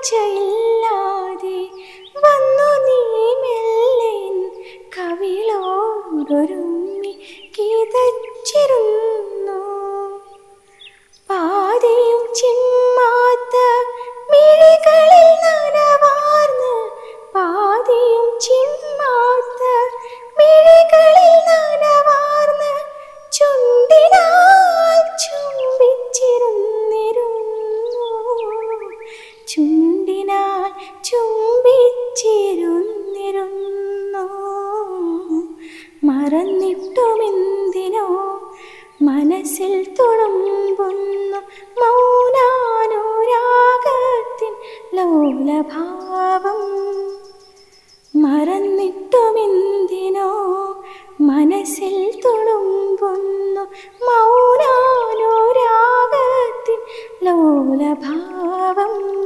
കാഴ്ചയില്ലാതെ വന്നു നീ മെല്ലെൻ കവിളോടൊരുമ്മി കിതച്ചിരുന്നു. പാതിയും ചിമ്മാത്ത മിഴികളിൽ നനവാർന്ന്, പാതിയും ചിമ്മാത്ത മിഴികളിൽ നനവാർന്ന് ചുണ്ടിനാൽ ചുംബിച്ചിരുന്നിരുന്നു, ചുണ്ടിനാൽ ചുംബിച്ചിരുന്നിരുന്നു. മറന്നിട്ടുമെന്തിനോ മനസ്സിൽ തുളുമ്പുന്നു മൗനാനുരാഗത്തിൻ ലോലഭാവം. മറന്നിട്ടുമെന്തിനോ മനസ്സിൽ തുളുമ്പുന്നു മൗനാനുരാഗത്തിൻ ലോലഭാവം.